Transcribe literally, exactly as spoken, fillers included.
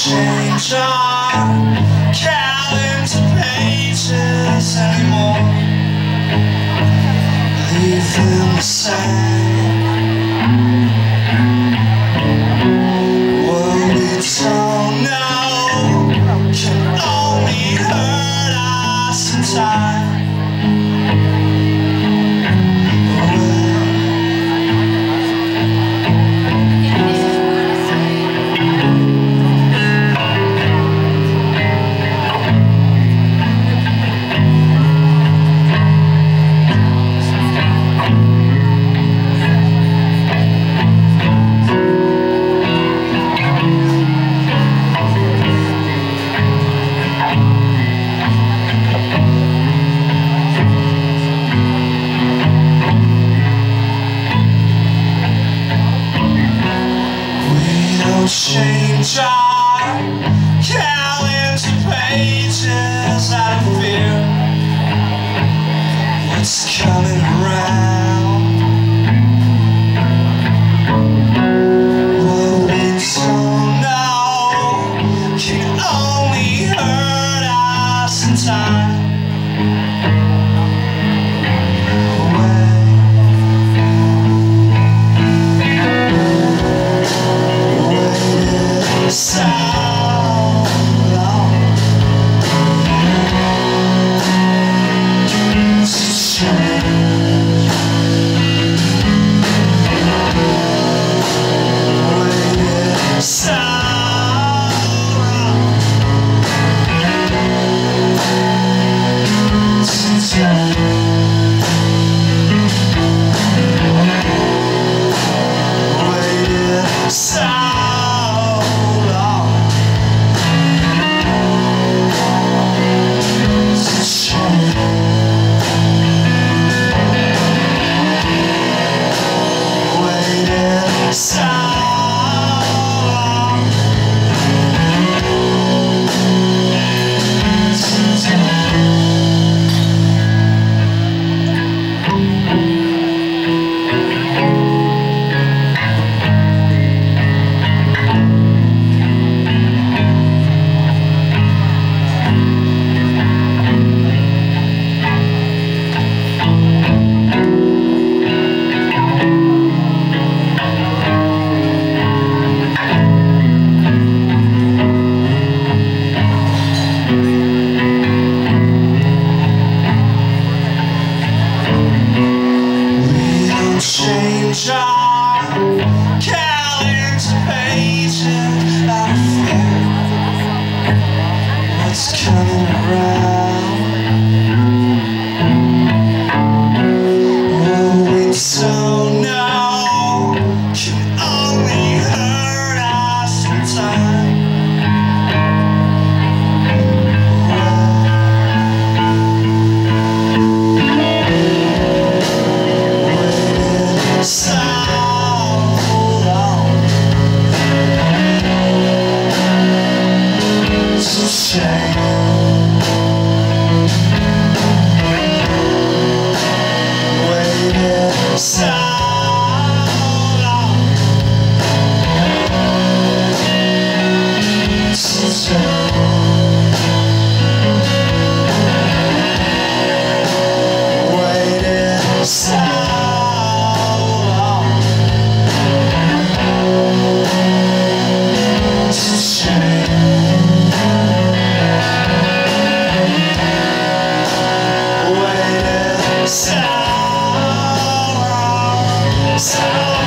change our calendar pages anymore. Leave them the same. What we don't know can only hurt us in time. Change our calendar pages out of fear. What's coming around? What we don't know can only hurt us in time. So long to change. Waited so long to change. Waited so so long change our calendar pages out of fear. What's coming around? What we don't know can only hurt us in time. So long to change. Waited so long to change. Waited so so long, so